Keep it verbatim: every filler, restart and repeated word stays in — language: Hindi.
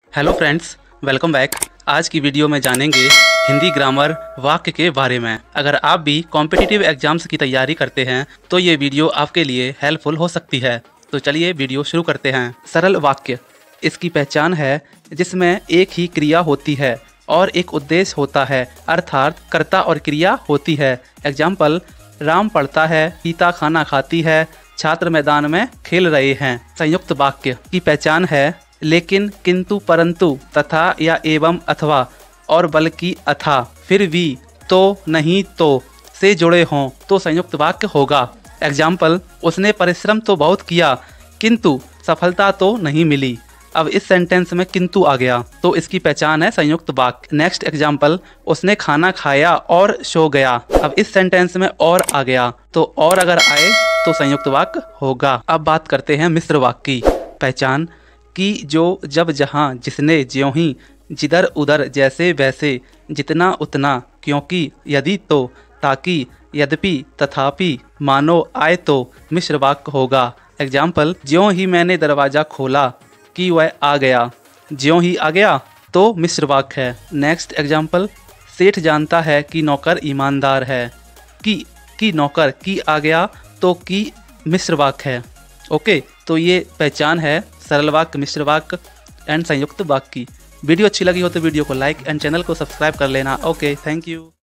Hello friends, welcome back. आज की वीडियो में जानेंगे हिंदी ग्रामर वाक्य के बारे में। अगर आप भी कॉम्पिटिटिव एग्जाम्स की तैयारी करते हैं तो ये वीडियो आपके लिए हेल्पफुल हो सकती है। तो चलिए वीडियो शुरू करते हैं। सरल वाक्य इसकी पहचान है जिसमें एक ही क्रिया होती है और एक उद्देश्य होता है, अर्थात कर्ता और क्रिया होती है। एग्जाम्पल, राम पढ़ता है, सीता खाना खाती है, छात्र मैदान में खेल रहे हैं। संयुक्त वाक्य की पहचान है लेकिन, किंतु, परंतु, तथा या एवं, अथवा और बल्कि, अथा, फिर भी, तो, नहीं तो से जुड़े हों तो संयुक्त वाक्य होगा। एग्जाम्पल, उसने परिश्रम तो बहुत किया किंतु सफलता तो नहीं मिली। अब इस सेंटेंस में किंतु आ गया तो इसकी पहचान है संयुक्त वाक्य। नेक्स्ट एग्जाम्पल, उसने खाना खाया और सो गया। अब इस सेंटेंस में और आ गया तो और अगर आए तो संयुक्त वाक्य होगा। अब बात करते हैं मिश्र वाक्य की पहचान कि जो, जब, जहाँ, जिसने, ज्यों ही, जिधर उधर, जैसे वैसे, जितना उतना, क्योंकि, यदि तो, ताकि, यद्यपि, तथापि, मानो, आए तो मिश्र वाक्य होगा। एग्जाम्पल, ज्यों ही मैंने दरवाज़ा खोला कि वह आ गया। ज्यों ही आ गया तो मिश्र वाक्य है। नेक्स्ट एग्जाम्पल, सेठ जानता है कि नौकर ईमानदार है। कि की नौकर की आ गया तो की मिश्र वाक्य है। ओके, तो ये पहचान है सरल वाक्य, मिश्र वाक्य एंड संयुक्त वाक्य की। वीडियो अच्छी लगी हो तो वीडियो को लाइक एंड चैनल को सब्सक्राइब कर लेना। Okay, thank you.